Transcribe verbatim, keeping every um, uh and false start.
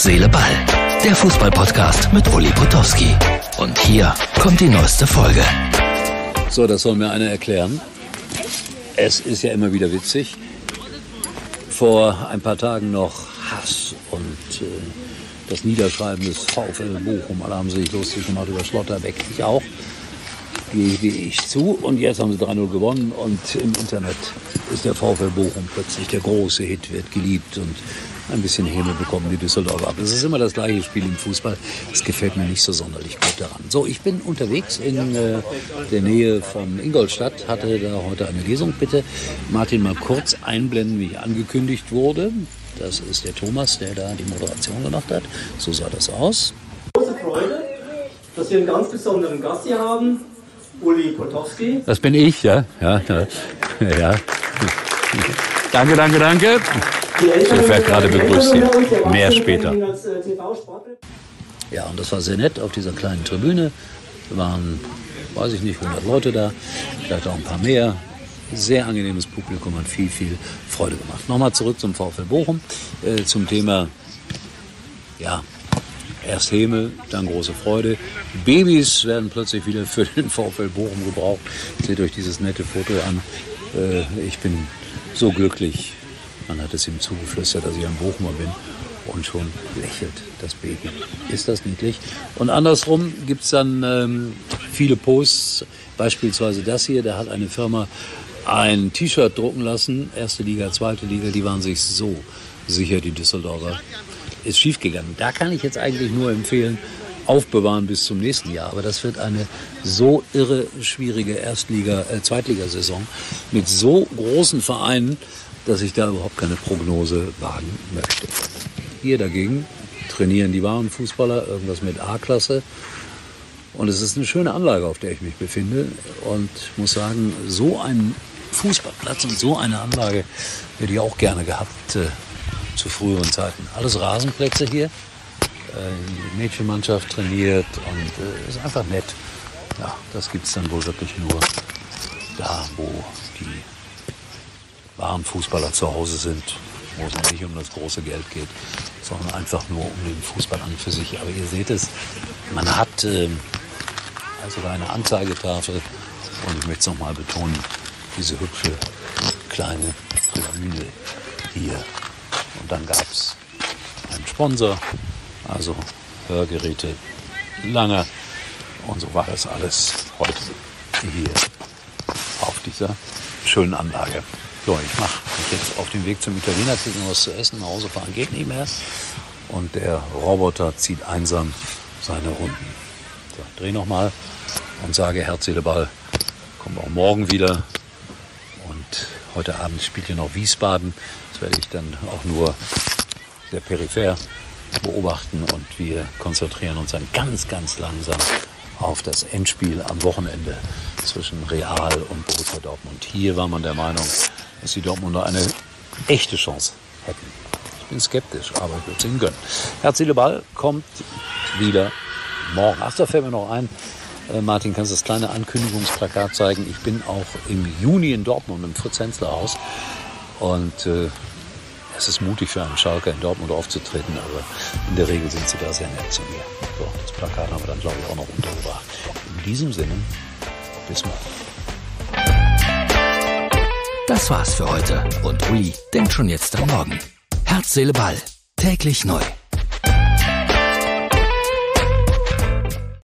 Herz, Seele, Ball. Der Fußball-Podcast mit Uli Potowski. Und hier kommt die neueste Folge. So, das soll mir einer erklären. Es ist ja immer wieder witzig. Vor ein paar Tagen noch Hass und äh, das Niederschreiben des VfL Bochum. Alle haben sich lustig gemacht über Schlotterbeck. Ich auch. Gebe ich zu. Und jetzt haben sie drei null gewonnen. Und im Internet ist der VfL Bochum plötzlich der große Hit, wird geliebt. Und ein bisschen Häme bekommen die Düsseldorfer ab. Es ist immer das gleiche Spiel im Fußball. Das gefällt mir nicht so sonderlich gut daran. So, ich bin unterwegs in äh, der Nähe von Ingolstadt. Hatte da heute eine Lesung. Bitte Martin mal kurz einblenden, wie angekündigt wurde. Das ist der Thomas, der da die Moderation gemacht hat. So sah das aus. Große Freude, dass wir einen ganz besonderen Gast hier haben. Uli Potowski. Das bin ich, ja. Ja, ja. ja. Danke, danke, danke. Ich werde gerade begrüßt hier. Mehr später. Ja, und das war sehr nett auf dieser kleinen Tribüne. Da waren, weiß ich nicht, hundert Leute da. Vielleicht auch ein paar mehr. Sehr angenehmes Publikum, hat viel, viel Freude gemacht. Nochmal zurück zum VfL Bochum. Äh, zum Thema, ja, erst Häme, dann große Freude. Babys werden plötzlich wieder für den VfL Bochum gebraucht. Seht euch dieses nette Foto an. Äh, ich bin so glücklich. Man hat es ihm zugeflüstert, dass ich ein Bochumer bin. Und schon lächelt das Baby. Ist das niedlich? Und andersrum gibt es dann ähm, viele Posts. Beispielsweise das hier. Da hat eine Firma ein T-Shirt drucken lassen. Erste Liga, zweite Liga. Die waren sich so sicher, die Düsseldorfer. Ist schiefgegangen. Da kann ich jetzt eigentlich nur empfehlen, aufbewahren bis zum nächsten Jahr. Aber das wird eine so irre schwierige Erstliga-, äh, Zweitligasaison mit so großen Vereinen, dass ich da überhaupt keine Prognose wagen möchte. Hier dagegen trainieren die wahren Fußballer irgendwas mit A-Klasse. Und es ist eine schöne Anlage, auf der ich mich befinde. Und ich muss sagen, so einen Fußballplatz und so eine Anlage hätte ich auch gerne gehabt äh, zu früheren Zeiten. Alles Rasenplätze hier. Äh, die Mädchenmannschaft trainiert und äh, ist einfach nett. Ja, das gibt es dann wohl wirklich nur da, wo die wahren Fußballer zu Hause sind, wo es nicht um das große Geld geht, sondern einfach nur um den Fußball an für sich. Aber ihr seht es, man hat äh, also eine Anzeigetafel und ich möchte es nochmal betonen, diese hübsche kleine Tribüne hier. Und dann gab es einen Sponsor, also Hörgeräte Langer. Und so war das alles heute hier auf dieser schönen Anlage. So, ich mache mich jetzt auf den Weg zum Italiener, kriege noch was zu essen, nach Hause fahren geht nicht mehr. Und der Roboter zieht einsam seine Runden. So, dreh nochmal und sage Herz, Seele, Ball. Kommt auch morgen wieder. Und heute Abend spielt hier noch Wiesbaden. Das werde ich dann auch nur sehr peripher beobachten. Und wir konzentrieren uns dann ganz, ganz langsam auf das Endspiel am Wochenende zwischen Real und Borussia Dortmund. Hier war man der Meinung, dass die Dortmunder eine echte Chance hätten. Ich bin skeptisch, aber ich würde es ihnen gönnen. Herz, Seele, Ball kommt wieder morgen. Ach, da fällt mir noch ein, äh, Martin, kannst du das kleine Ankündigungsplakat zeigen? Ich bin auch im Juni in Dortmund im Fritz-Hensler-Haus. Und äh, es ist mutig für einen Schalker in Dortmund aufzutreten, aber in der Regel sind sie da sehr nett zu mir. So, das Plakat haben wir dann, glaube ich, auch noch untergebracht. In diesem Sinne, bis morgen. Das war's für heute. Und Uli denkt schon jetzt am Morgen. Herz, Seele, Ball. Täglich neu.